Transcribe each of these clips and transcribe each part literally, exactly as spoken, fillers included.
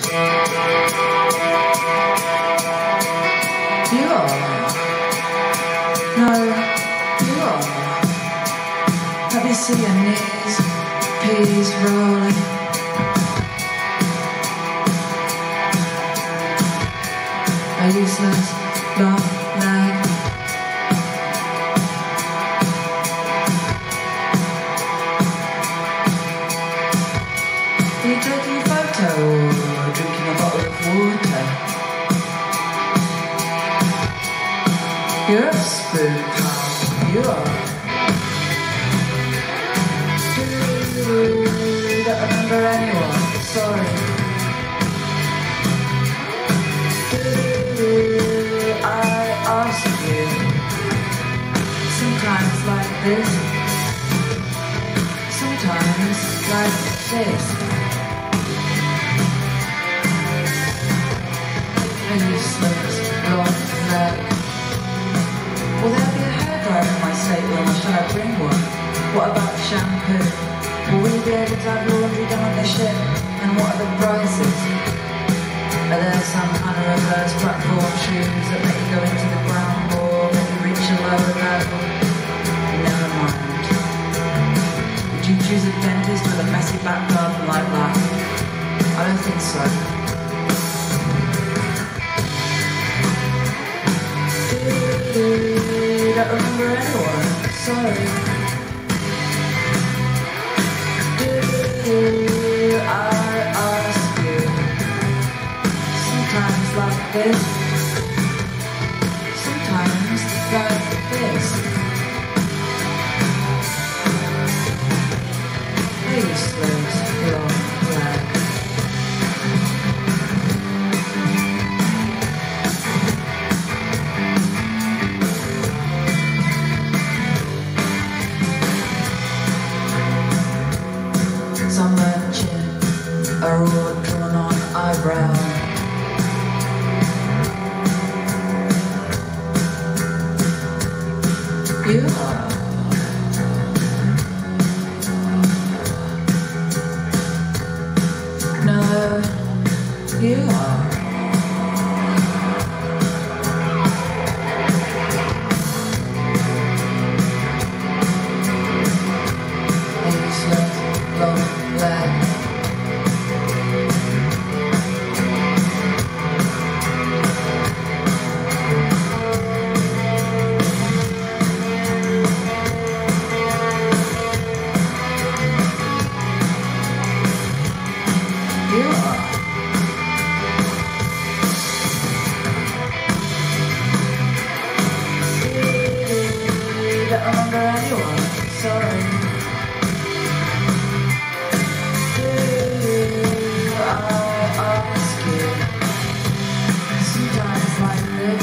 You are. No, you are. Let me see your knees, peas rolling. A useless long leg. Are you taking a photo or drinking a bottle of water? You're a spook, pal. You are. You don't remember anyone. Sorry. I ask you. Sometimes like this. Sometimes like this. A useless long leg. Will there be a hairdryer in my stateroom, or shall I bring one? What about shampoo? Will we be able to have laundry done on the ship? And what are the prices? Are there some kind of reverse platform shoes that let you go into the ground or maybe reach a lower level? Never mind. Would you choose a dentist with a messy back garden like that? I don't think so. You don't remember anyone? Sorry. Do I ask you? Sometimes like this. Sometimes like this. Useless long leg. Sunburnt chin, a raw drawn on eyebrow. You are. No, you are. A useless long leg. You are. You don't remember anyone? Sorry. Do I ask you? Sometimes like this.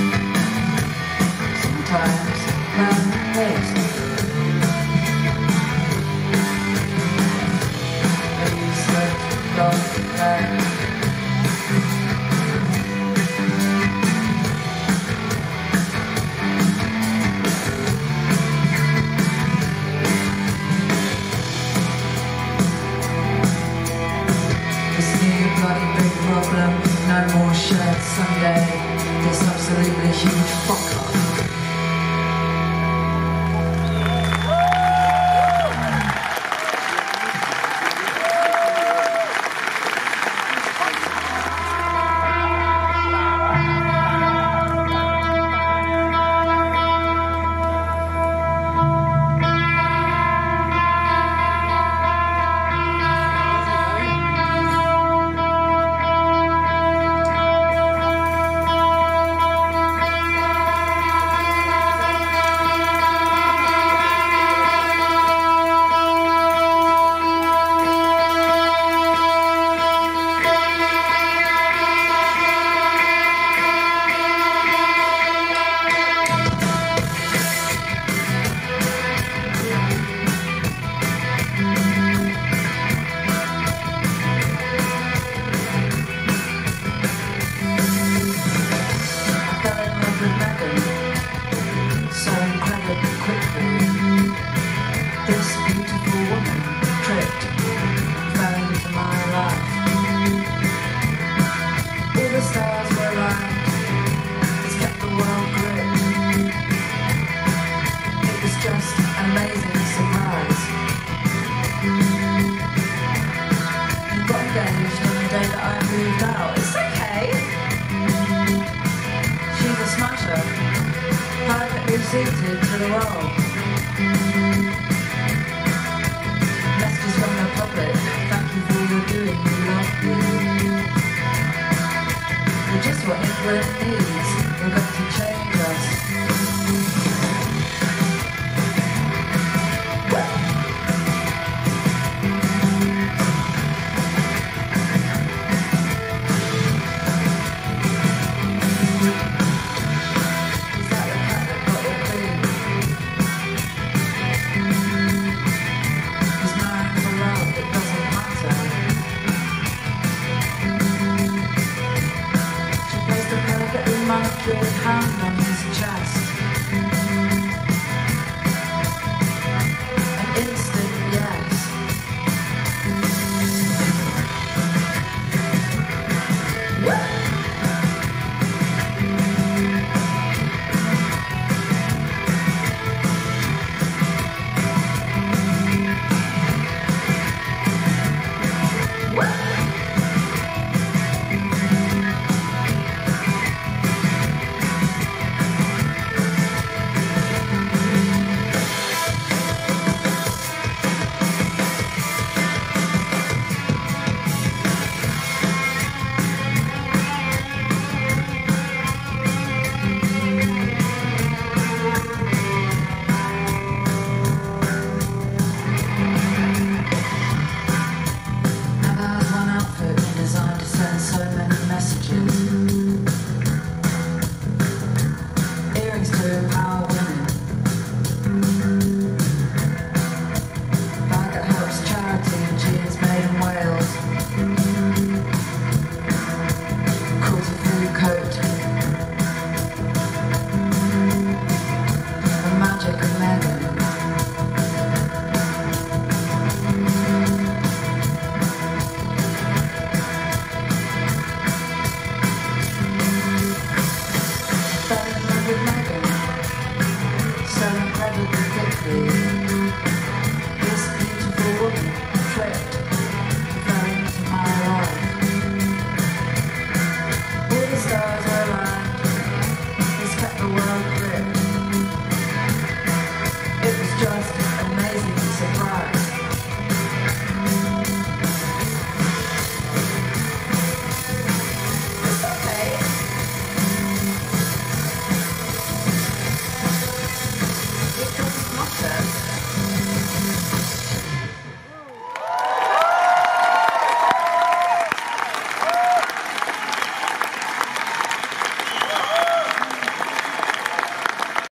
Sometimes like this. A useless long leg. This new bloody big problem, no more shared Sunday. This absolutely huge fuck up. out. It's okay. She's a smasher, perfectly suited to the role. Messages from the public, thank you for all you're doing, we love you. You're just what England needs, you're going to change us. Manicured hand on his chest.